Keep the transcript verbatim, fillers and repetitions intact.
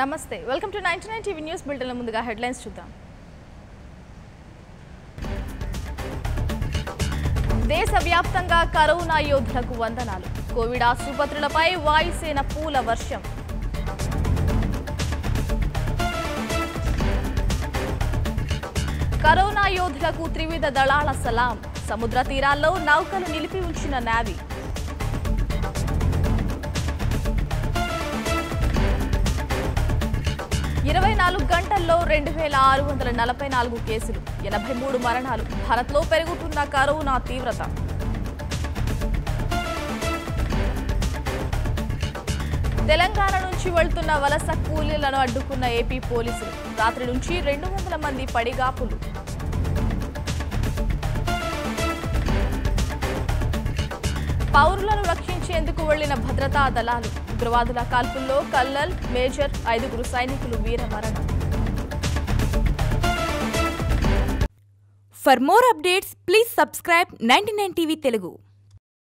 నమస్తే welcome to ninety nine TV news bulletin ముందుగా headlines చూద్దాం. దేశవ్యాప్తంగా కరోనా యోధులకు వందనాలు. కోవిడ్ ఆసుపత్రులపై వాయుసేన పూల వర్షం. కరోనా యోధులకు త్రివిధ దళాల సలాం. సముద్ర తీరాల్లో నౌకలు నిలిపి ఉంచిన నేవీ. ఇరవై నాలుగు గంటల్లో రెండు వేల ఆరు వందల నలభై నాలుగు కేసులు, ఎనభై మూడు మరణాలు. భారత్లో పెరుగుతున్న కరోనా తీవ్రత. తెలంగాణ నుంచి వెళ్తున్న వలస కూలీలను అడ్డుకున్న ఏపీ పోలీసులు. రాత్రి నుంచి రెండు వందల మంది పడిగాపులు. పౌరులను రక్షించేందుకు వెళ్లిన భద్రతా దళాలు. ఉగ్రవాదుల కాల్పుల్లో కల్నల్, మేజర్, ఐదుగురు సైనికులు వీరమరణం. For more updates, please subscribe ninety nine TV Telugu.